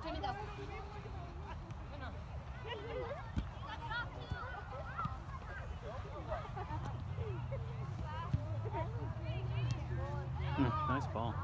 Jimmy, go. Nice ball.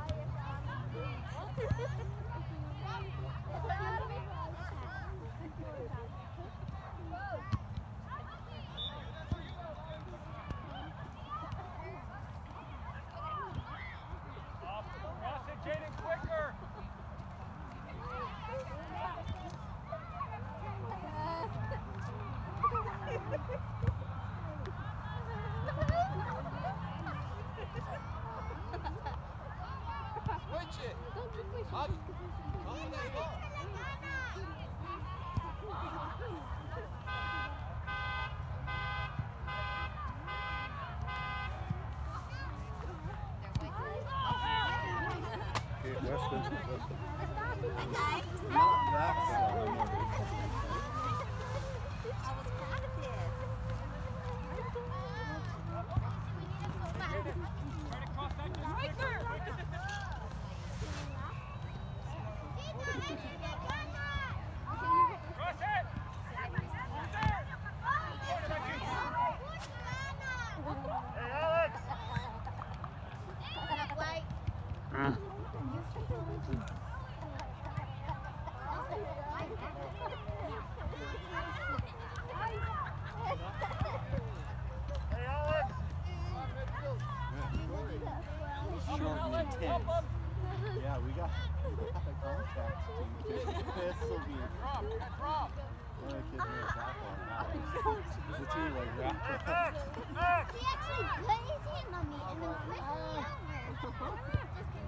Yeah, we got the contact team. This will be. The team like wrapped up. He actually plays him on me and then flipped me over.